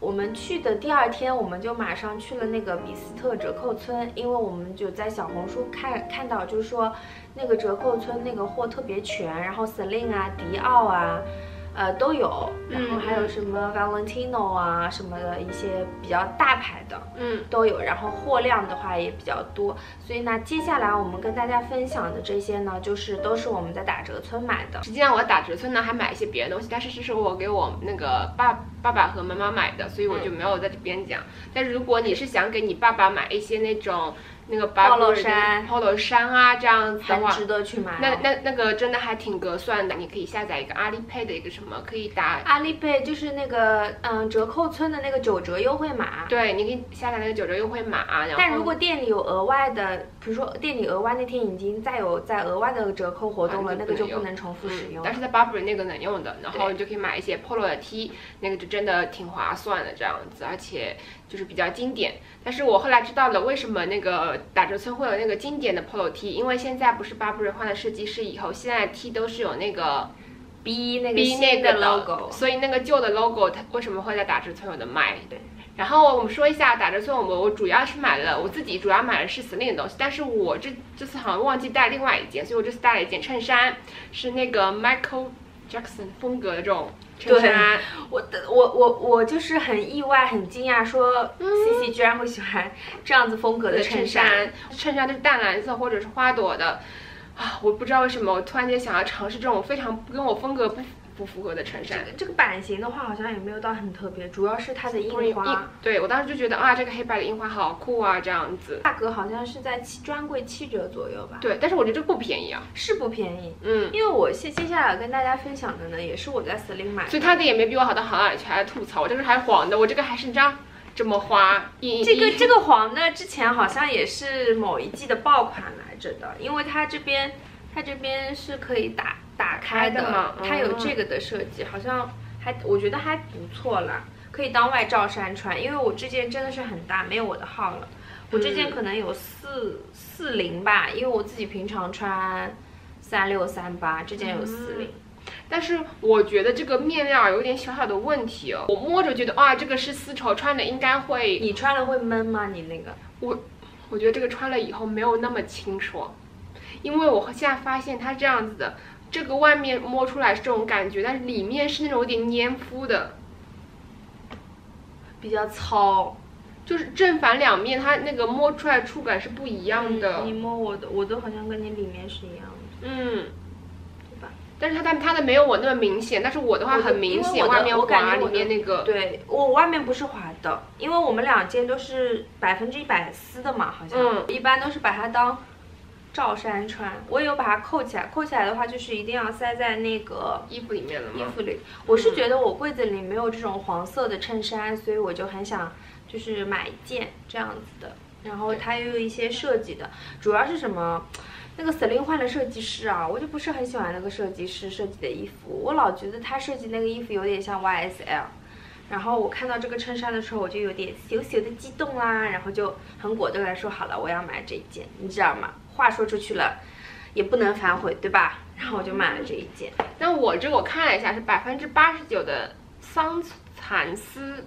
我们去的第2天，我们就马上去了那个比斯特折扣村，因为我们就在小红书看到，就是说那个折扣村那个货特别全，然后 Celine 啊、迪奥啊。都有，然后还有什么 Valentino 啊什么的一些比较大牌的，都有，然后货量的话也比较多，所以呢，接下来我们跟大家分享的这些呢，都是我们在打折村买的。 实际上我打折村呢还买一些别的东西，但是这是我给我那个爸爸和妈妈买的，所以我就没有在这边讲。但是如果你是想给你爸爸买一些那种那个 polo 衫啊这样子的话， 很值得去买。 那个真的还挺合算的。你可以下载一个阿里 Pay 的一个什么，可以打阿里 Pay 就是那个折扣村的那个9折优惠码。 对，你可以下载那个9折优惠码。然后但如果店里有额外的，比如说店里额外那天已经在额外的折扣活动了，那个就不能重复使用。 但是在 Burberry 那个能用的，然后你就可以买一些 Polo 的 T， 那个就真的挺划算的这样子，而且就是比较经典。但是我后来知道了为什么那个打折村会有那个经典的 Polo T， 因为现在不是 Burberry 换了设计师以后，现在 T 都是有那个 B 那个 logo， 所以那个旧的 logo 它为什么会在打折村有的卖？对。然后我们说一下打折村，我主要是买了，我自己主要买的是 Celine 的东西，但是我这次好像忘记带另外一件，所以我这次带了一件衬衫，是那个 Michael Jackson 风格的这种衬衫。 我就是很意外很惊讶，说 CC 居然会喜欢这样子风格的衬衫。 衬衫就是淡蓝色或者是花朵的啊，我不知道为什么我突然间想要尝试这种非常跟我风格不符合的衬衫。 这个版型的话好像也没有到很特别，主要是它的印花。 对，我当时就觉得啊，这个黑白的印花好酷啊，这样子。 价格好像是在专柜7折左右吧。 对，但是我觉得这不便宜啊。 是不便宜，因为我接下来跟大家分享的呢，也是我在Celine买的， 所以它的也没比我好到哪里去，还吐槽我这个还黄的，我这个还是这么花。 这个黄的之前好像也是某一季的爆款来着的，因为它这边是可以打开的嘛，它有这个的设计，好像我觉得还不错啦，可以当外罩衫穿。因为我这件真的是很大，没有我的号了，我这件可能有40吧，因为我自己平常穿36、38，这件有40。 但是我觉得这个面料有点小小的问题哦，我摸着觉得哇，这个是丝绸，穿的应该会。 你穿了会闷吗？你那个？ 我觉得这个穿了以后没有那么清爽，因为我现在发现它这样子的。这个外面摸出来是这种感觉，但是里面是那种有点黏肤的， 比较糙， 就是正反两面它那个摸出来触感是不一样的。 你摸我的好像跟你里面是一样的，对吧？ 但是它的没有我那么明显，但是我的话很明显，外面滑，里面那个。 对，我外面不是滑的，因为我们2件都是100%丝的嘛，好像，一般都是把它当罩衫穿。我有把它扣起来，扣起来的话就是一定要塞在那个衣服里面了吗？ 衣服里。我是觉得我柜子里没有这种黄色的衬衫，所以我就很想就是买一件这样子的。然后它又有一些设计的，主要是什么？那个 Celine 换了设计师啊，我就不是很喜欢那个设计师设计的衣服，我老觉得他设计那个衣服有点像 YSL。然后我看到这个衬衫的时候，我就有点小小的激动啦，然后就很果断来说好了，我要买这一件，你知道吗？话说出去了，也不能反悔，对吧？然后我就买了这一件。 那我这个我看了一下，是89%的桑蚕丝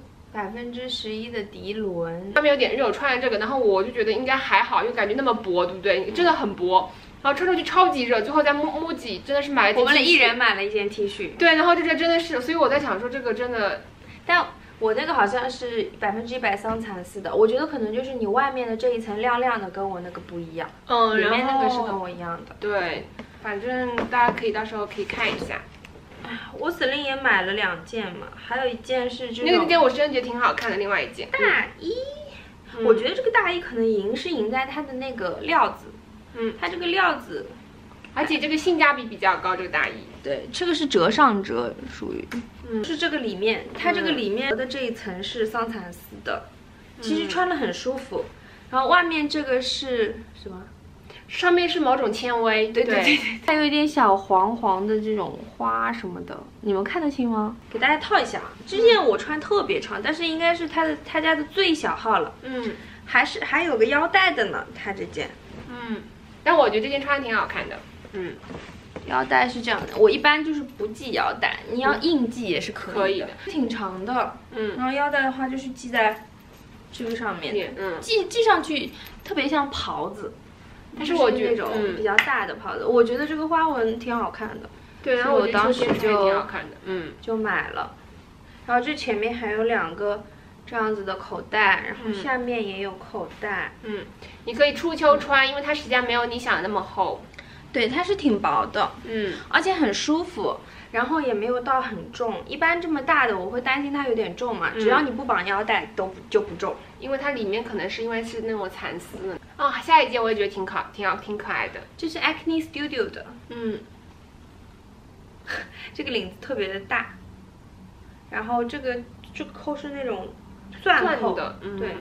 ，11%的涤纶， 上面有点热，穿了这个，然后我就觉得应该还好，因为感觉那么薄，对不对？真的很薄。然后穿出去超级热，最后在MUJI真的是买了一件 T 恤， 我们一人买了一件 T 恤。 对，然后这真的是，所以我在想说这个真的， 但我那个好像是100%桑蚕丝的，我觉得可能就是你外面的这一层亮亮的跟我那个不一样，里面那个是跟我一样的。 对，反正大家可以到时候可以看一下。 我Celine也买了2件嘛，还有一件是这种那件我真的觉得挺好看的，另外一件大衣。我觉得这个大衣可能赢在它的那个料子。它这个料子， 而且这个性价比比较高，这个大衣。 对，这个是折上折，属于，是这个里面，它这个里面的这一层是桑蚕丝的，其实穿了很舒服。然后外面这个是什么？ 上面是某种纤维，对， 它有一点小黄黄的这种花什么的，你们看得清吗？给大家套一下，这件我穿特别长，但是应该是他家的最小号了。还有个腰带的呢，它这件。 但我觉得这件穿的挺好看的。 腰带是这样的，我一般就是不系腰带，你要硬系也是可以的，挺长的。然后腰带的话就是系在这个上面，系上去特别像袍子， 但是我觉得那种比较大的袍子，我觉得这个花纹挺好看的。 对，然后我当时就挺好看的， 就买了。然后这前面还有2个这样子的口袋，然后下面也有口袋。 你可以初秋穿，因为它实际上没有你想的那么厚。 对，它是挺薄的，而且很舒服，然后也没有到很重。一般这么大的我会担心它有点重嘛，只要你不绑腰带就不重， 因为它里面可能是因为是那种蚕丝。下一件我也觉得挺可爱的， 这是 Acne Studio 的，这个领子特别的大，然后这个扣是那种钻扣的， 对。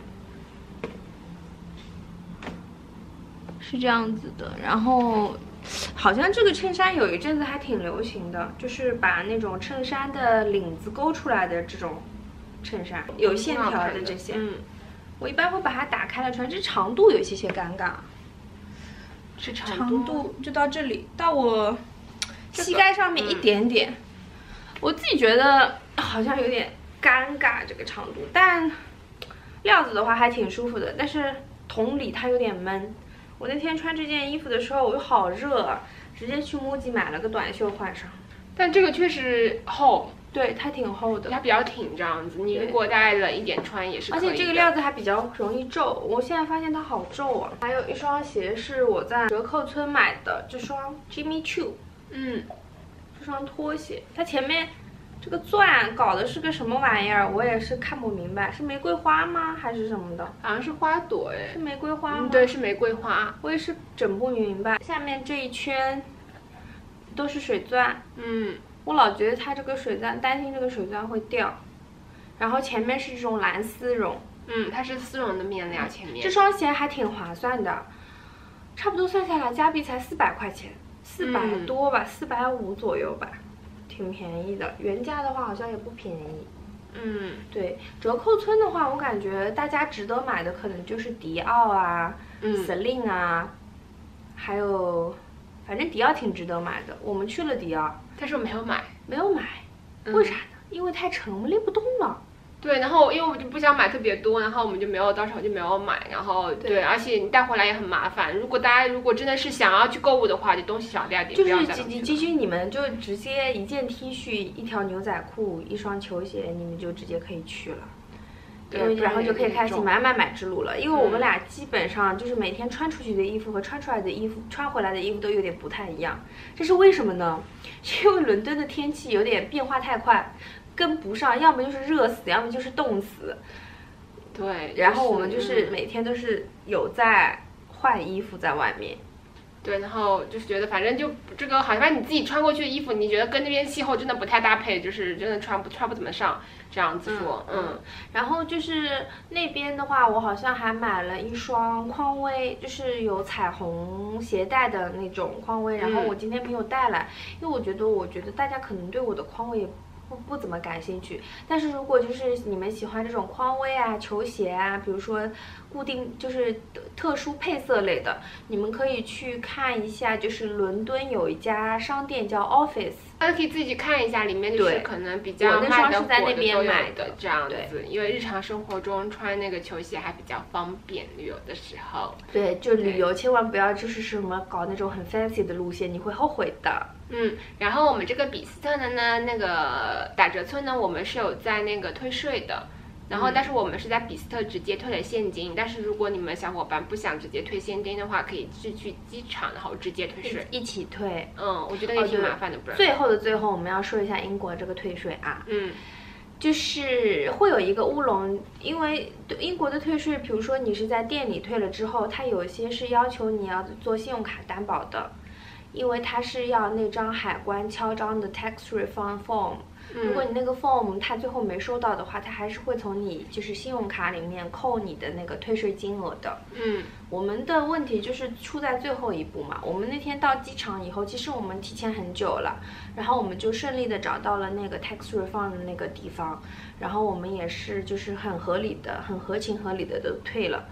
是这样子的，然后好像这个衬衫有一阵子还挺流行的，就是把那种衬衫的领子勾出来的这种衬衫，有线条的这些。我一般会把它打开来穿，这长度有些尴尬。 是长度就到这里，到我膝盖上面一点点。我自己觉得好像有点尴尬这个长度，但料子的话还挺舒服的，但是同理它有点闷。我那天穿这件衣服的时候，我就好热啊，直接去 MUJI 买了个短袖换上。 但这个确实厚， 对，它挺厚的， 它比较挺这样子。你如果带冷一点穿也是可以的。 而且这个料子还比较容易皱，我现在发现它好皱啊。还有一双鞋是我在折扣村买的，这双 Jimmy Choo， 这双拖鞋，它前面这个钻搞的是个什么玩意儿，我也是看不明白，是玫瑰花吗？还是什么的？ 好像是花朵哎， 是玫瑰花吗？ 对，是玫瑰花。 我也是整不明白。下面这一圈都是水钻，我老觉得它这个水钻，担心这个水钻会掉。然后前面是这种蓝丝绒， 它是丝绒的面料。前面这双鞋还挺划算的，差不多算下来加币才400块钱，400多吧，450左右吧。挺便宜的，原价的话好像也不便宜。对，折扣村的话，我感觉大家值得买的可能就是迪奥啊、Celine 啊，还有，反正迪奥挺值得买的。我们去了迪奥， 但是我没有买， 为啥呢？因为太沉，我们拎不动了。 对，然后因为我们就不想买特别多，然后我们就没有，到时候就没有买。然后对，而且你带回来也很麻烦。大家如果真的是想要去购物的话，就东西少带点， 就是你们就直接一件 T 恤、一条牛仔裤、一双球鞋，你们就直接可以去了。对，然后就可以开启买之路了。因为我们俩基本上就是每天穿出去的衣服和穿出来的衣服、穿回来的衣服都有点不太一样。这是为什么呢？因为伦敦的天气有点变化太快。跟不上，要么就是热死，要么就是冻死。 对， 然后我们就是每天都是有在换衣服在外面。 对，然后就是觉得反正就这个好像你自己穿过去的衣服，你觉得跟那边气候真的不太搭配，就是真的穿不怎么上这样子说。 然后就是那边的话，我好像还买了一双匡威，就是有彩虹鞋带的那种匡威，然后我今天没有带来，因为我觉得大家可能对我的匡威也不怎么感兴趣，但是如果就是你们喜欢这种匡威啊、球鞋啊，比如说固定就是特殊配色类的，你们可以去看一下，就是伦敦有一家商店叫 Office， 大家可以自己去看一下，里面就是可能比较卖的火的都有的这样子，因为日常生活中穿那个球鞋还比较方便，旅游的时候。 对，就旅游千万不要就是什么搞那种很 fancy 的路线，你会后悔的。 然后我们这个比斯特的呢，那个打折村呢，我们是有在那个退税的，然后但是我们是在比斯特直接退了现金，但是如果你们小伙伴不想直接退现金的话，可以去机场然后直接退税， 一起退。 我觉得也挺麻烦的，不然。 最后的最后，我们要说一下英国这个退税啊，就是会有一个乌龙，因为英国的退税，比如说你是在店里退了之后，它有一些是要求你要做信用卡担保的。因为它是要那张海关敲章的 tax refund form，如果你那个 form 它最后没收到的话，它还是会从你就是信用卡里面扣你的那个退税金额的。我们的问题就是出在最后一步嘛。我们那天到机场以后，其实我们提前很久了，然后我们就顺利的找到了那个 tax refund 的那个地方，然后我们也是就是很合情合理的都退了。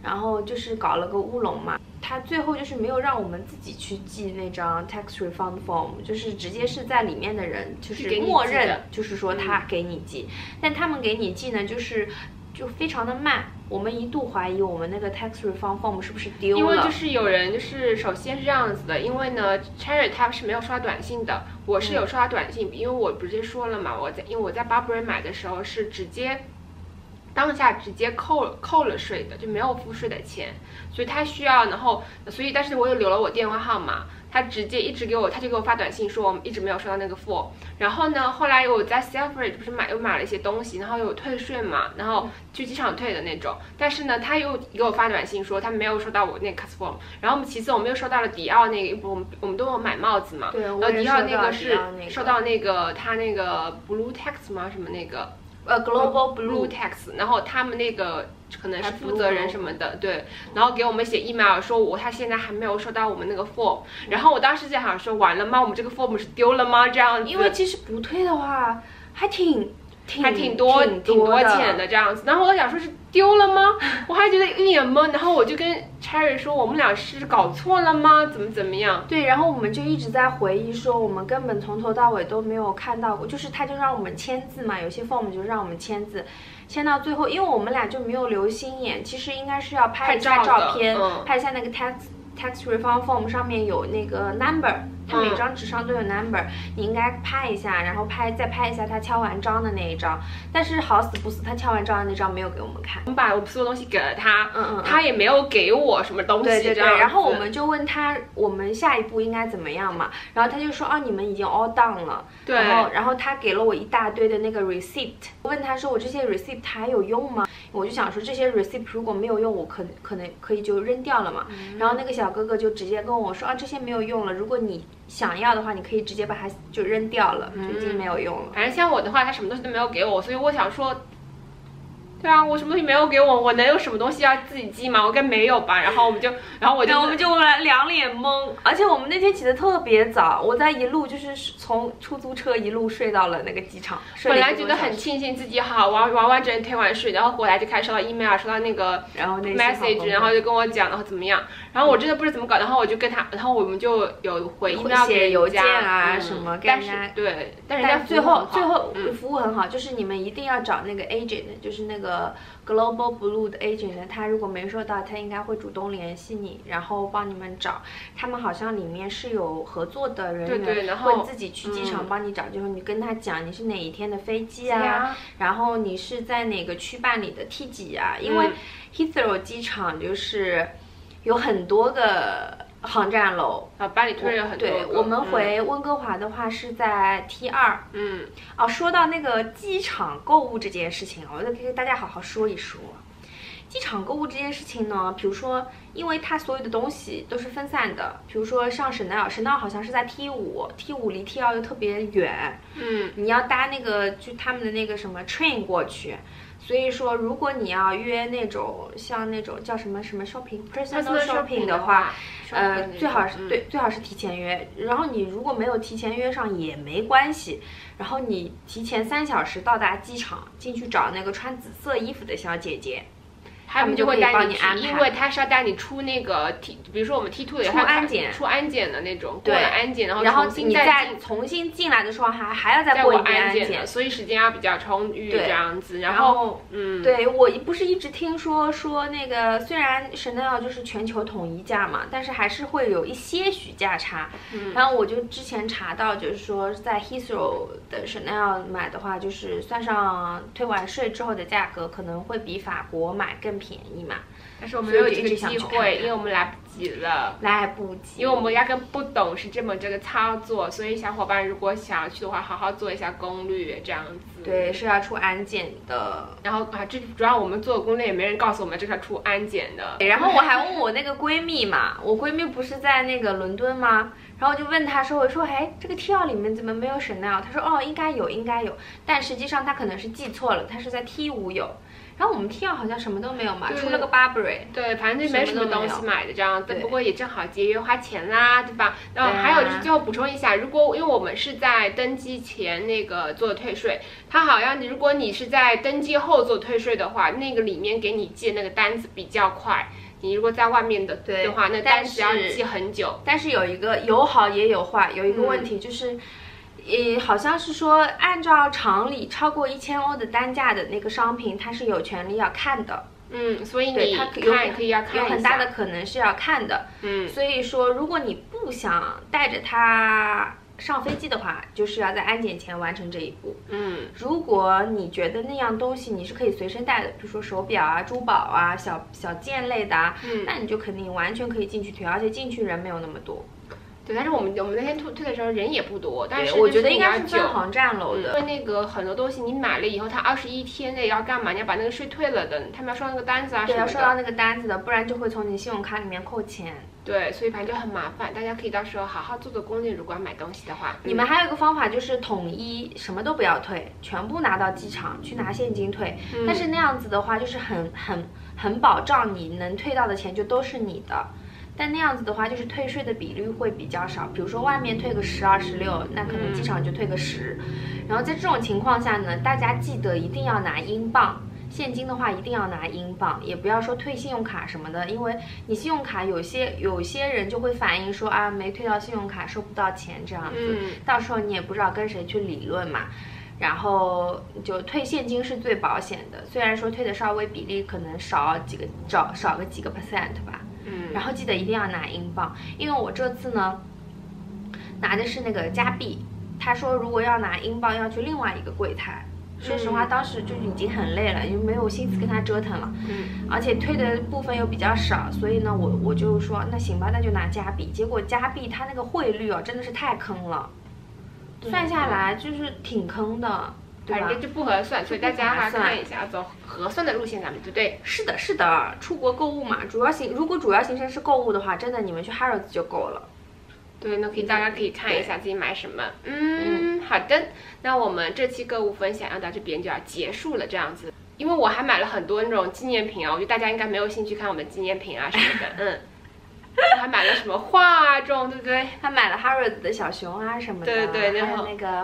然后就是搞了个乌龙嘛。他最后就是没有让我们自己去寄那张 tax refund form， 就是直接是在里面的人就是默认，就是说他给你寄，但他们给你寄呢，就非常的慢。我们一度怀疑我们那个 tax refund form 是不是丢了， 因为就是有人就是首先是这样子的，因为呢 Cherry 他是没有收到短信的，我是有收到短信，因为我直接说了嘛，因为我在 Burberry 买的时候是直接当下直接扣了税的，就没有付税的钱，所以他需要，然后但是我又留了我电话号码，他直接一直给我，他就给我发短信说我们一直没有收到那个 form。然后呢，后来我在 Selfridges 不是又买了一些东西，然后有退税嘛，然后去机场退的那种。但是呢，他又给我发短信说他没有收到我那个 custom form。然后其次我们又收到了迪奥那个，我们都有买帽子嘛， 对， 然后迪奥那个是收到那个他那个 Blue Tax 吗？什么那个 ？Global Blue Tax， 然后他们那个可能是负责人什么的，对，然后给我们写 email 说他现在还没有收到我们那个 form， 然后我当时在想说完了吗？我们这个 form 是丢了吗？这样子， 因为其实不退的话还挺多钱的这样子，然后我想说是丢了吗？我还觉得一脸懵，然后我就跟 Cherry 说我们俩是搞错了吗？怎么样？ 对，然后我们就一直在回忆说我们根本从头到尾都没有看到过，就是他就让我们签字嘛，有些 form 就让我们签字，签到最后，因为我们俩就没有留心眼，其实应该是要拍一下照片，拍一下那个 tax refund form 上面有那个 number， 它每张纸上都有 number， 你应该拍一下，然后再拍一下他敲完章的那一张。但是好死不死，他敲完章的那张没有给我们看。 我们把我所有东西给了他，他也没有给我什么东西。 对，然后我们就问他，我们下一步应该怎么样嘛？然后他就说，你们已经 all done 了。 对。 然后他给了我一大堆的那个 receipt， 我问他说，我这些 receipt 还有用吗？我就想说，这些 receipt 如果没有用，我可能可以就扔掉了嘛。然后那个小哥哥就直接跟我说，这些没有用了，如果你想要的话，你可以直接把它就扔掉了，就已经没有用了。 反正像我的话，他什么东西都没有给我，所以我想说，对啊，我什么东西没有给我，我能有什么东西要自己寄吗？我应该没有吧。然后我们就两脸懵，而且我们那天起得特别早，我在一路就是从出租车一路睡到了那个机场。 本来觉得很庆幸自己好完整退完税，然后回来就开始收到 email， 收到那个 message， 然后就跟我讲然后怎么样，然后我真的不知道怎么搞，然后我就跟他，然后我们就有回 email 写邮件啊什么， 但是人家最后服务很好，就是你们一定要找那个 agent， 就是那个Global Blue 的 agent， 他如果没收到，他应该会主动联系你，然后帮你们找。他们好像里面是有合作的人员， 对，然后会自己去机场帮你找，就是你跟他讲你是哪一天的飞机啊，然后你是在哪个区办理的 T 几啊，因为 Heathrow 机场就是有很多个航站楼班里推了很多个。 对，我们回温哥华的话是在 T2。说到那个机场购物这件事情，我就跟大家好好说一说。机场购物这件事情呢，比如说，因为它所有的东西都是分散的，比如说像Chanel好像是在 T5离 T2又特别远，你要搭那个就他们的那个什么 train 过去。所以说，如果你要约那种像那种叫什么 personal shopping 的话，最好是提前约。然后你如果没有提前约上也没关系，然后你提前3小时到达机场，进去找那个穿紫色衣服的小姐姐。 他们就会带你去，因为他是要带你出那个 比如说我们 T2 的出安检的那种，过了安检，然后你再重新进来的时候还要再过一遍安检， 所以时间要比较充裕这样子。然后对，我不是一直听说那个虽然 Chanel 就是全球统一价嘛，但是还是会有一些许价差。然后我就之前查到，就是说在 Heathrow 的 Chanel 买的话，就是算上退完税之后的价格，可能会比法国买更便宜嘛， 但是我们没有这个机会，因为我们来不及了，因为我们压根不懂是这个操作，所以小伙伴如果想要去的话，好好做一下攻略，这样子。 对，是要出安检的。 然后这主要我们做的攻略也没人告诉我们这是要出安检的。 然后我还问我那个闺蜜嘛，我闺蜜不是在那个伦敦吗？然后我就问她说，我说这个 T2里面怎么没有 Chanel？ 她说应该有，但实际上她可能是记错了，她是在 T5有。然后我们 T2好像什么都没有嘛，除了个 Burberry。 对，反正就没什么东西买的这样样，不过也正好节约花钱啦，对吧？然后还有就是最后补充一下，因为我们是在登机前那个做的退税，它好像如果你是在登机后做退税的话，那个里面给你寄那个单子比较快。你如果在外面的话，那单子要寄很久。 但是有好也有坏，有一个问题就是。好像是说，按照常理，超过1000欧的单价的那个商品，它是有权利要看的。 所以你可以要看一下， 有很大的可能是要看的。所以说，如果你不想带着它上飞机的话，就是要在安检前完成这一步。如果你觉得那样东西你是可以随身带的，比如说手表啊、珠宝啊、小件类的啊，那你就肯定完全可以进去退，而且进去人没有那么多。 对，但是我们那天退的时候人也不多，但是我觉得应该是分航站楼的。 因为那个很多东西你买了以后，它21天内要干嘛？你要把那个税退了的，他们要收那个单子啊什么的。 对，要收到那个单子的，不然就会从你信用卡里面扣钱。 对，所以反正就很麻烦，大家可以到时候好好做做攻略，如果要买东西的话。 你们还有一个方法就是统一什么都不要退，全部拿到机场去拿现金退。但是那样子的话，就是很保障你能退到的钱就都是你的。但那样子的话，就是退税的比率会比较少。比如说外面退个12、16，那可能机场就退个10。然后在这种情况下呢，大家记得一定要拿英镑，现金的话一定要拿英镑，也不要说退信用卡什么的，因为你信用卡有些人就会反映说啊没退到信用卡收不到钱这样子，到时候你也不知道跟谁去理论嘛。然后就退现金是最保险的，虽然说退的稍微比例可能少个几个%吧。然后记得一定要拿英镑，因为我这次呢拿的是那个加币，他说如果要拿英镑要去另外一个柜台。说实话，当时就已经很累了，因为没有心思跟他折腾了。而且退的部分又比较少，所以呢，我就说那行吧，那就拿加币。结果加币它那个汇率真的是太坑了，算下来就是挺坑的。 反正就不合算，所以大家还看一下，走合算的路线，咱们对不对？ 是的，是的，出国购物嘛，如果主要行程是购物的话，真的你们去 Harrods 就够了。 对，那大家可以看一下自己买什么。好的，那我们这期购物分享要到这边就要结束了，这样子。因为我还买了很多那种纪念品啊，我觉得大家应该没有兴趣看我们纪念品啊什么的。还买了什么画啊这种，对不对？ 还买了 Harrods 的小熊啊什么的。 对， 还有那个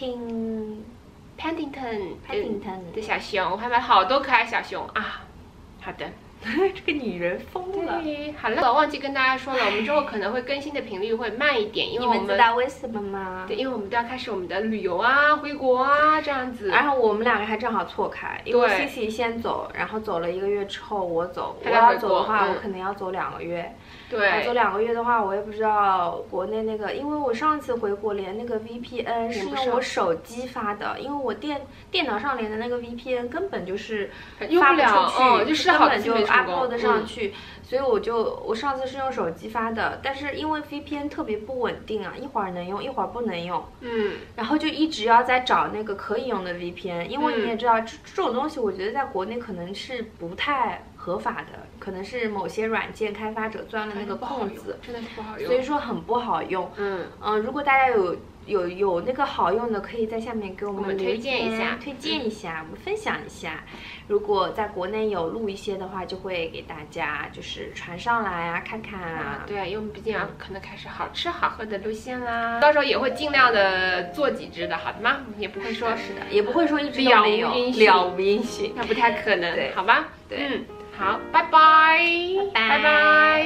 Paddington 的小熊，我还买了好多可爱小熊啊。好的。 这个女人疯了。 对，好了，我忘记跟大家说了，我们之后可能会更新的频率会慢一点，因为我们你们知道为什么吗？ 对，因为我们都要开始我们的旅游啊、回国啊这样子。 然后我们两个还正好错开，因为 Cici 先走，然后走了1个月之后我走，我要走的话，我可能要走2个月。 对， 走2个月的话，我也不知道国内那个，因为我上次回国连那个 VPN 是用我手机发的，因为我电脑上连的那个 VPN 根本就是发不出去， 就是根本就 upload 上去，所以我上次是用手机发的，但是因为 VPN 特别不稳定啊，一会儿能用，一会儿不能用，然后就一直要在找那个可以用的 VPN，因为你也知道这种东西，我觉得在国内可能是不太合法的，可能是某些软件开发者钻了那个空子， 真的是不好用， 所以说很不好用。如果大家有那个好用的，可以在下面给我们推荐一下， 我们分享一下。如果在国内有录一些的话，就会给大家就是传上来啊，看看啊。 对，因为我们毕竟可能开始好吃好喝的路线啦，到时候也会尽量的做几支的，好的吗？也不会说是的，也不会说一直都没有，了无音讯， 那不太可能，好吧？ 对， 好，拜拜， 拜拜。